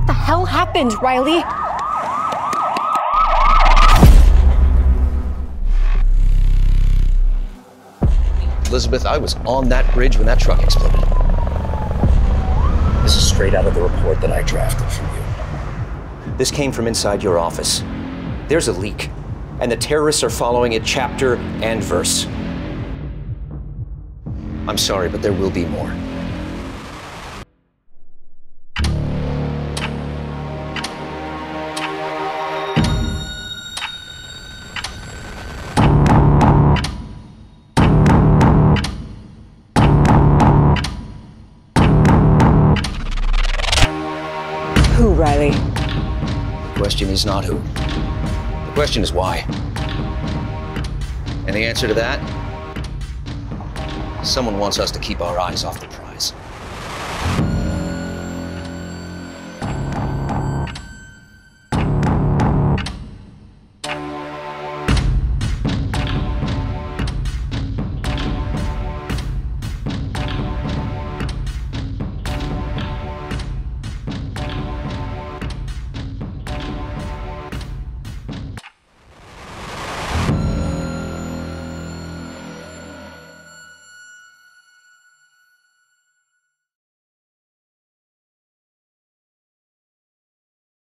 the hell happened, Riley? Elizabeth, I was on that bridge when that truck exploded. This is straight out of the report that I drafted for you. This came from inside your office. There's a leak, and the terrorists are following it chapter and verse. I'm sorry, but there will be more. Who, Riley? The question is not who. The question is why. And the answer to that? Someone wants us to keep our eyes off the prize.